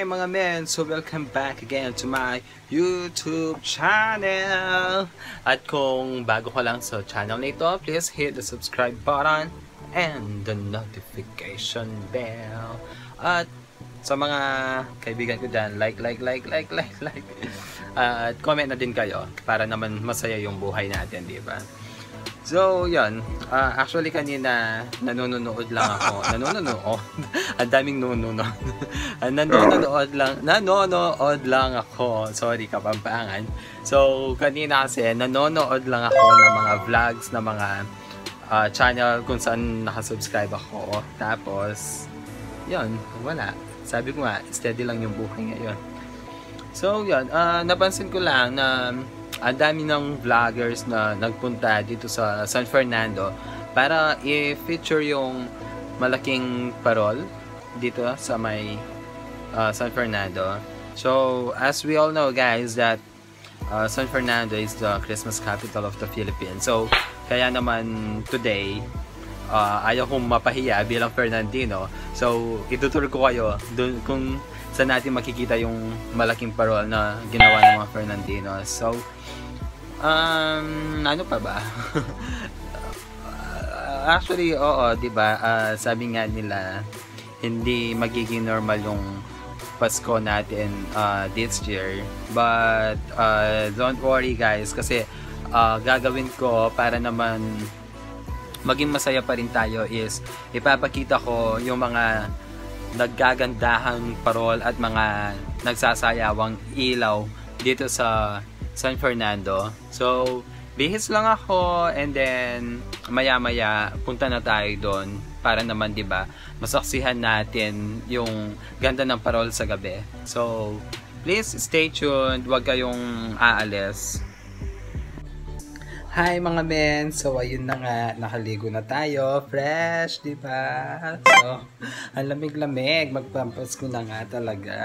Hi mga men! So welcome back again to my YouTube channel! At kung bago ka lang sa channel na ito, please hit the subscribe button and the notification bell. At sa mga kaibigan ko dyan, like. At comment na din kayo para naman masaya yung buhay natin, di ba? So, yun. Actually, kanina, nanonood lang ako. Ang daming nanonood. Nanonood lang ako. Sorry, Kapampangan. So, kanina kasi, nanonood lang ako ng mga vlogs, ng mga channel kung saan nakasubscribe ako. Tapos, yun, wala. Sabi ko nga, steady lang yung buhay ngayon. So, yun. Napansin ko lang na ang dami ng vloggers na nagpunta dito sa San Fernando para i-feature yung malaking parol dito sa may San Fernando. So, as we all know guys that San Fernando is the Christmas capital of the Philippines. So, kaya naman today, ayaw kong mapahiya bilang Fernandino. So, ituturo ko kayo dun kung saan natin makikita yung malaking parol na ginawa ng mga Fernandinos. So, ano pa ba? Actually, oo, diba? Sabi nga nila, hindi magiging normal yung Pasko natin this year. But, don't worry guys, kasi gagawin ko para naman maging masaya pa rin tayo is ipapakita ko yung mga naggagandahang parol at mga nagsasayawang ilaw dito sa San Fernando. So, bihis lang ako and then maya-maya punta na tayo doon para naman 'di ba masaksihan natin yung ganda ng parol sa gabi. So, please stay tuned, huwag kayong aalis. Hi mga men! So, ayun na nga, nakaligo na tayo. Fresh, di ba? So, ang lamig-lamig. Magpampasko na nga talaga.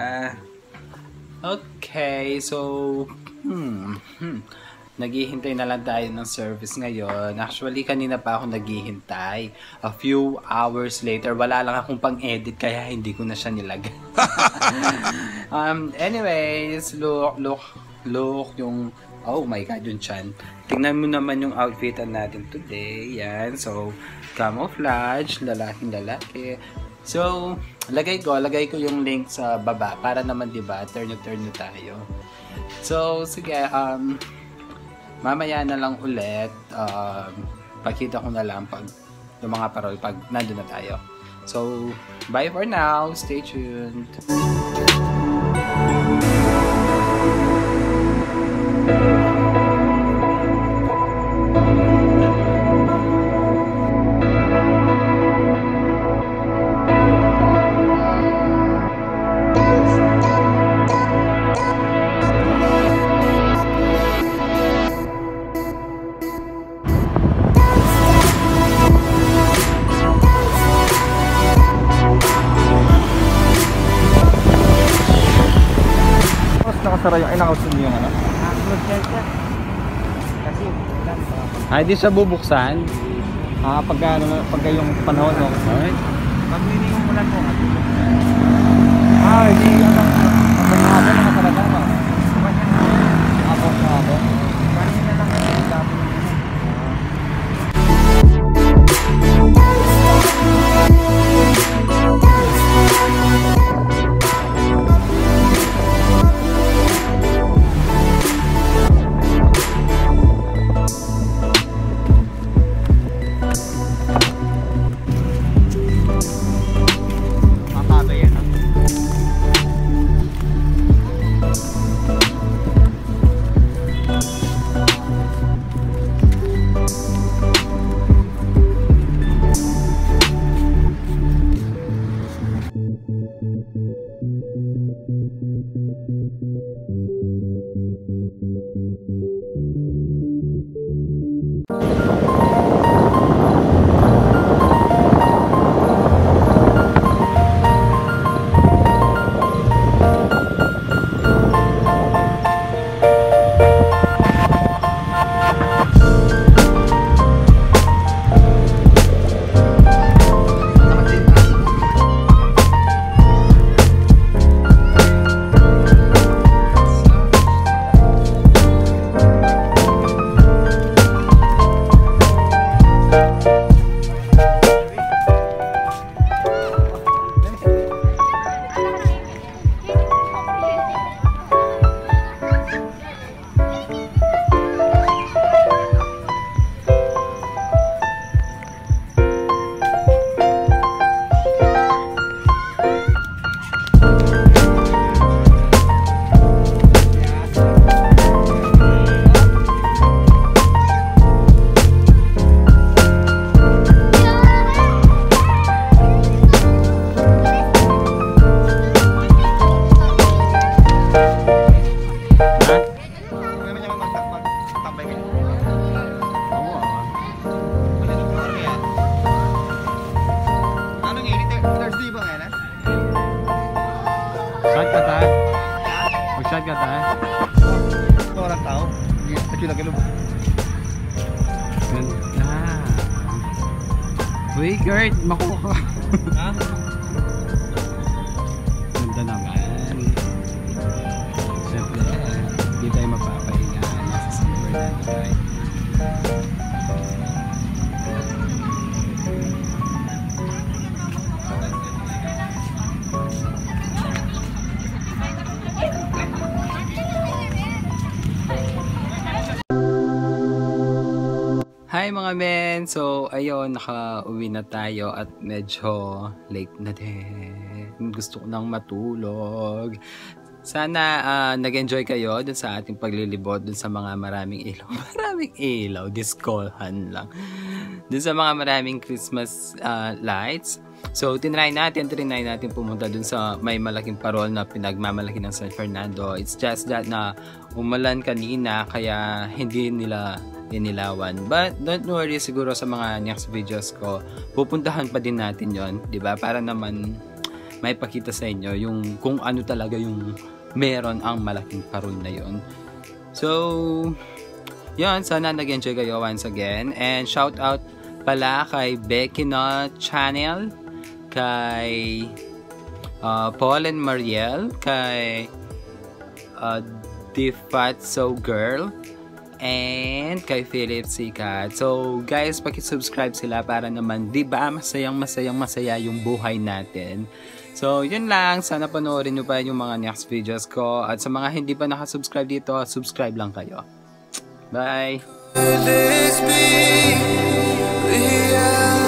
Okay, so, naghihintay na lang tayo ng service ngayon. Actually, kanina pa ako naghihintay. A few hours later, wala lang akong pang-edit, kaya hindi ko na siya nilagay. Anyways, look yung... Oh my God, yung chan. Tingnan mo naman yung outfitan natin today. Yan. So, camouflage. Lalaking-lalaki. So, lagay ko yung link sa baba para naman, diba, turn tayo. So, sige, mamaya na lang ulit. Pakita ko na lang pag yung mga parol pag nandun na tayo. So, bye for now. Stay tuned. Nakasara yung, ay nakausin niyo yung ano? Kasi ay di siya bubuksan? Pagka yung panahon no? Okay. Pag minimum mo lang po hindi ano pag nakasara ka no? Abot parang na lang Uy, Kurt, makuha. Ha? Ganda naman. Siyempre, hindi tayo mapapahinga. Nasa silver na tayo. Hi mga men! So, ayun, naka-uwi na tayo at medyo late na din. Gusto ko nang matulog. Sana nag-enjoy kayo dun sa ating paglilibot dun sa mga maraming ilaw. Maraming ilaw, diskolhan lang. Dun sa mga maraming Christmas lights. So, tinry natin pumunta dun sa may malaking parol na pinagmamalaki ng San Fernando. It's just that na umulan kanina kaya hindi nila inilawan. But don't worry, siguro sa mga next videos ko, pupuntahan pa din natin yon, 'di ba? Para naman may pakita sa inyo yung kung ano talaga yung meron ang malaking parol na yon. So, yon, sana nag-enjoy kayo once again. And shout out pala kay Bekinot Channel, kay Paul and Mariel, kay the Fatso Girl, and kay Sicat. So guys, paki-subscribe sila para naman, 'di ba, masaya yung buhay natin. So yun lang, sana panoorin niyo pa yung mga next videos ko, at sa mga hindi pa naka-subscribe dito, subscribe lang kayo. Bye.